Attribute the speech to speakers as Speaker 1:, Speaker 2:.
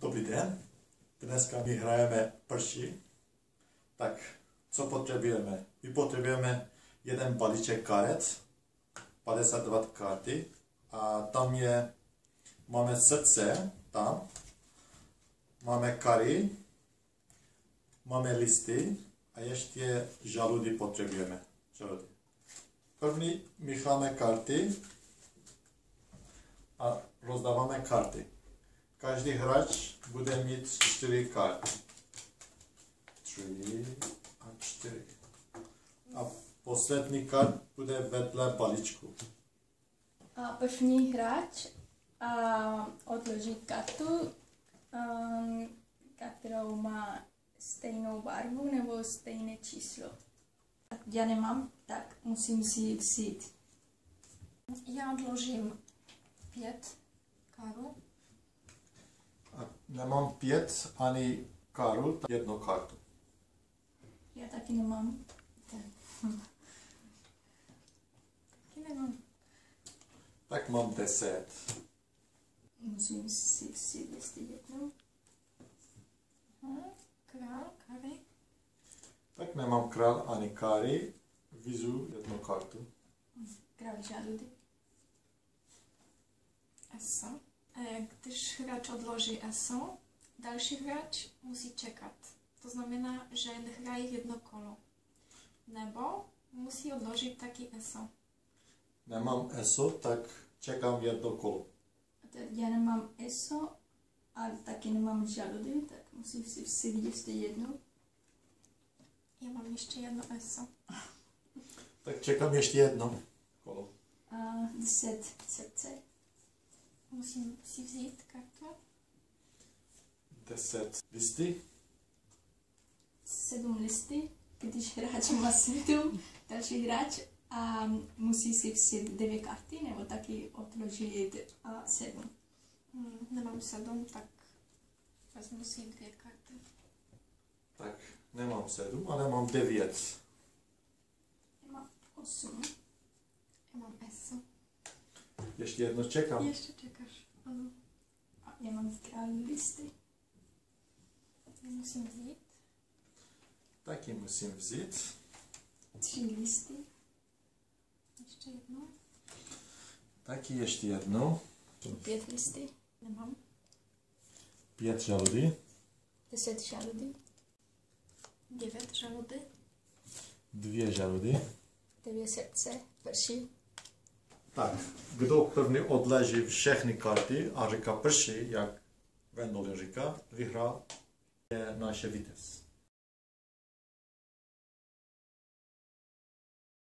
Speaker 1: Dobrý den, dneska my hrajeme prší. Tak, co potřebujeme? My potřebujeme jeden balíček karet, 52 karty a tam máme srdce, tam, máme kary, máme listy a ještě žaludy potřebujeme. Žaludy. První mícháme karty a rozdáváme karty. Každý hráč bude mít 4 karty. 3 a 4. A poslední kart bude vedle balíčku.
Speaker 2: A první hráč odloží kartu, kterou má stejnou barvu nebo stejné číslo. Já nemám, tak musím si vzít.
Speaker 3: Já odložím 5 karů.
Speaker 1: A nemám 5 ani karu, tak 1 kartu.
Speaker 2: Já taky nemám.
Speaker 3: Taky nemám.
Speaker 1: Tak mám 10.
Speaker 2: Musím si vzít ještě jednou.
Speaker 3: Král, kary.
Speaker 1: Tak nemám král ani kary, vizu 1 kartu.
Speaker 2: Král žaludy.
Speaker 3: Eso. Když hráč odloží eso, další hráč musí čekat. To znamená, že nehraje 1 kolo. Nebo musí odložit taky eso.
Speaker 1: Nemám eso, tak čekám 1 kolo.
Speaker 2: Já nemám eso a taky nemám žaludy, tak musím si vzít ještě jednou.
Speaker 3: Já mám ještě 1 eso.
Speaker 1: Tak čekám ještě 1 kolo.
Speaker 2: 10 srdce.
Speaker 3: Musím si vzít kartu.
Speaker 1: 10 listy.
Speaker 2: 7 listy, když hráč má 7, další hráč a musí si vzít 9 karty nebo taky odložit 7.
Speaker 3: Nemám 7, tak vezmu si 2 karty.
Speaker 1: Tak nemám 7, ale mám 9.
Speaker 2: Já mám 8.
Speaker 3: Já mám eso.
Speaker 1: Ještě jedno čekám.
Speaker 3: Ještě čekáš. Ano.
Speaker 2: A já mám král listy.
Speaker 3: Já musím vzít.
Speaker 1: Taky musím vzít.
Speaker 2: 3 listy.
Speaker 3: Ještě jedno.
Speaker 1: Taky ještě jedno.
Speaker 2: 5 listy.
Speaker 3: Nemám.
Speaker 1: 5 žaludy.
Speaker 2: 10 žaludy.
Speaker 3: 9 žaludy.
Speaker 1: 2 žaludy.
Speaker 2: 9 srdce. Prší.
Speaker 1: Tak, kdo první odleží všechny karty a říká prší, jak Vendolin říká, vyhrál je naše vítěz.